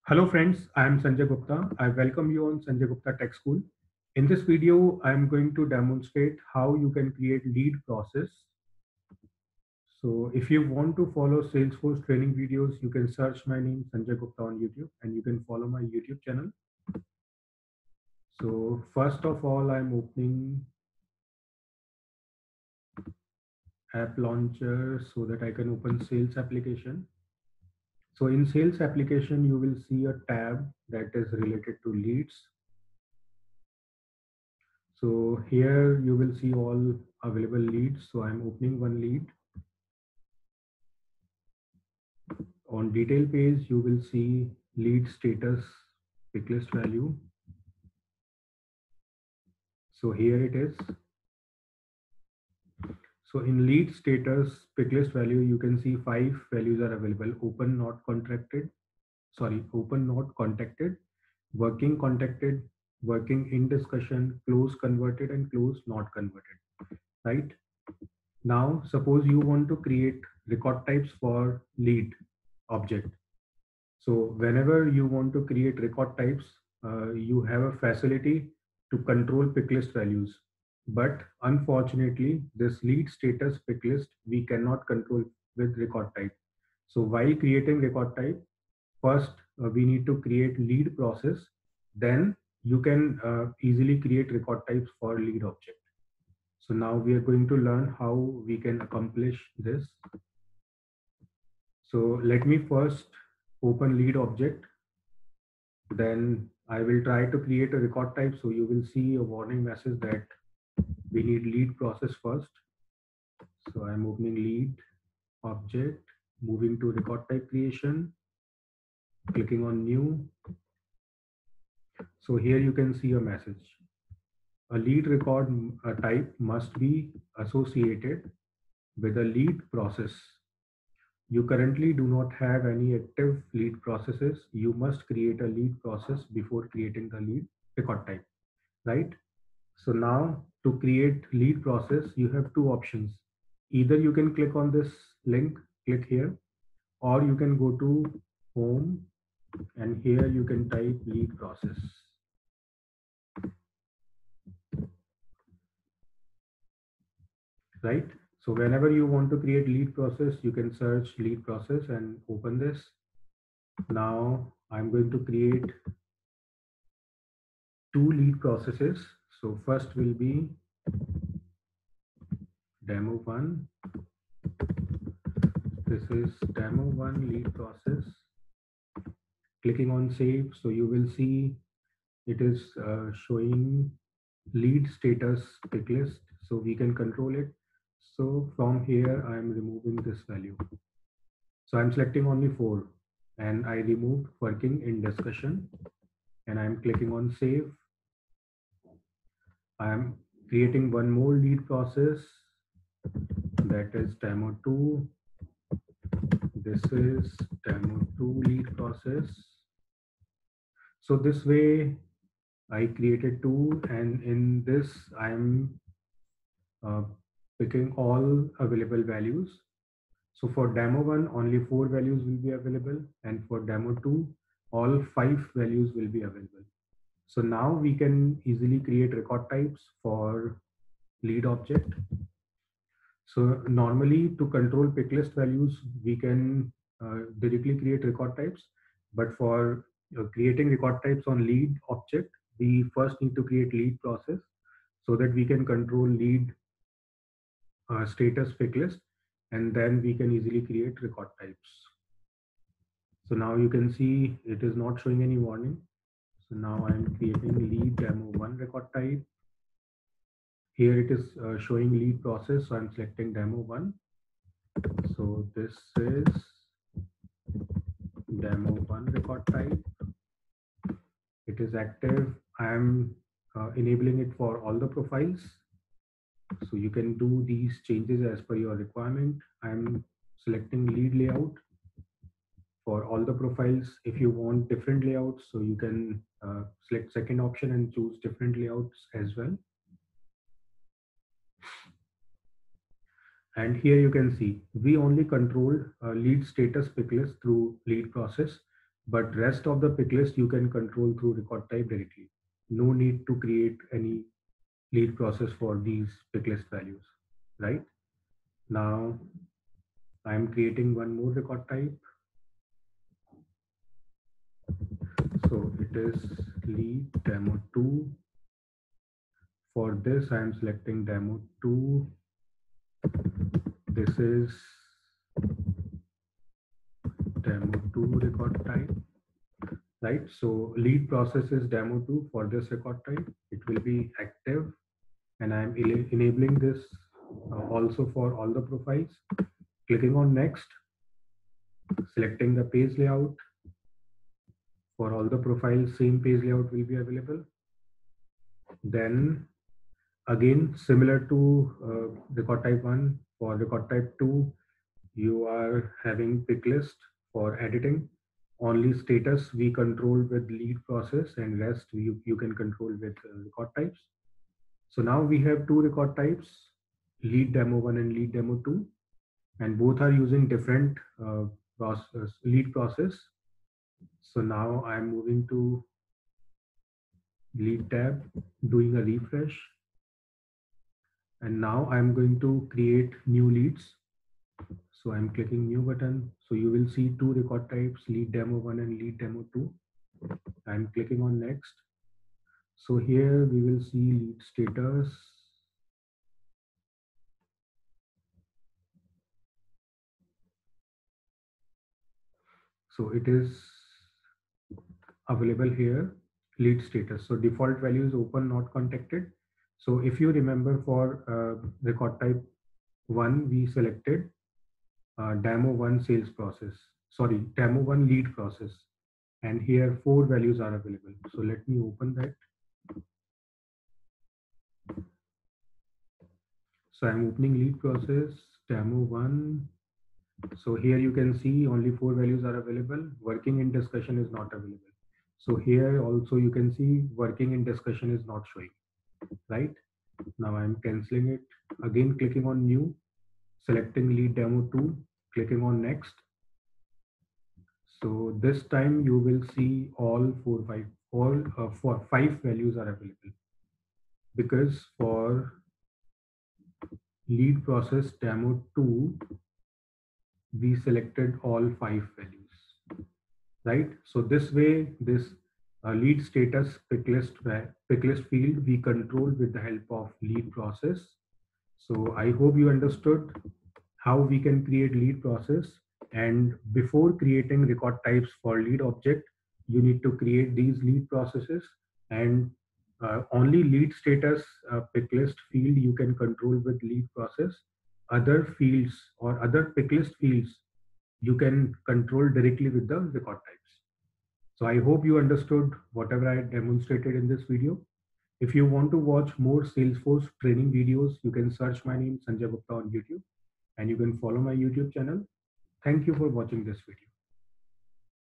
Hello friends, I am Sanjay Gupta. I welcome you on Sanjay Gupta Tech School. In this video, I am going to demonstrate how you can create lead process. So if you want to follow Salesforce training videos, you can search my name Sanjay Gupta on YouTube and you can follow my YouTube channel. So first of all, I'm opening app launcher so that I can open sales application. So in sales application, you will see a tab that is related to leads. So here you will see all available leads. So I'm opening one lead. On detail page, you will see lead status pick list value. So here it is. So in lead status pick list value, you can see 5 values are available: open, not contracted, open, not contacted, working, contacted, working, in discussion, close, converted, and close, not converted, right? Now, suppose you want to create record types for lead object. So whenever you want to create record types, you have a facility to control pick list values. But unfortunately, this lead status pick list, we cannot control with record type. So while creating record type, first we need to create lead process. Then you can easily create record types for lead object. So now we are going to learn how we can accomplish this. So let me first open lead object. Then I will try to create a record type. So you will see a warning message that we need lead process first. So I'm opening lead object, moving to record type creation, clicking on new. So here you can see a message. A lead record type must be associated with a lead process. You currently do not have any active lead processes. You must create a lead process before creating the lead record type, right? So now to create lead process, you have two options. Either you can click on this link, click here, or you can go to home and here you can type lead process, right? So whenever you want to create lead process, you can search lead process and open this. Now I'm going to create two lead processes. So first will be demo one. This is demo one lead process. Clicking on save. So you will see it is showing lead status pick list, so we can control it. So from here I am removing this value. So I'm selecting only 4 and I removed working, in discussion, and I'm clicking on save. I am creating one more lead process, that is demo 2. This is demo 2 lead process. So this way I created 2, and in this I am uh, picking all available values. So for demo 1, only 4 values will be available, and for demo 2, all 5 values will be available. So now we can easily create record types for lead object. So normally to control pick list values, we can directly create record types, but for creating record types on lead object, we first need to create lead process so that we can control lead status pick list, and then we can easily create record types. So now you can see it is not showing any warning. So now I'm creating lead demo 1 record type. Here it is showing lead process. So I'm selecting demo 1. So this is demo 1 record type. It is active. I'm enabling it for all the profiles. So you can do these changes as per your requirement. I'm selecting lead layout for all the profiles. If you want different layouts, so you can select second option and choose different layouts as well. And here you can see we only controlled lead status pick list through lead process, but rest of the pick list you can control through record type directly. No need to create any lead process for these pick list values, right? Now I'm creating one more record type. So it is lead demo 2. For this, I'm selecting demo 2. This is demo 2 record type, right? So lead process is demo 2 for this record type. It will be active, and I'm enabling this also for all the profiles. Clicking on next, selecting the page layout. For all the profiles, same page layout will be available. Then again, similar to record type 1, for record type 2, you are having pick list for editing. Only status we control with lead process, and rest you can control with record types. So now we have two record types, lead demo 1 and lead demo 2, and both are using different lead process. So now I'm moving to lead tab, doing a refresh, and now I'm going to create new leads. So I'm clicking new button. So you will see two record types, lead demo 1 and lead demo 2. I'm clicking on next. So here we will see lead status. So it is available here, lead status. So default value is open, not contacted. So if you remember, for record type 1, we selected demo 1 sales process, sorry, demo 1 lead process. And here 4 values are available. So let me open that. So I'm opening lead process, demo 1. So here you can see only 4 values are available. Working in discussion is not available. So here also you can see working in discussion is not showing, right? Now I'm canceling it. Again, clicking on new, selecting lead demo 2, clicking on next. So this time you will see all 5 values are available, because for lead process demo 2, we selected all 5 values, right? So this way, this lead status pick list field we control with the help of lead process. So I hope you understood how we can create lead process. And before creating record types for lead object, you need to create these lead processes, and only lead status pick list field you can control with lead process. Other fields or other pick list fields you can control directly with the record types. So I hope you understood whatever I demonstrated in this video. If you want to watch more Salesforce training videos, you can search my name Sanjay Gupta on YouTube, and you can follow my YouTube channel. Thank you for watching this video.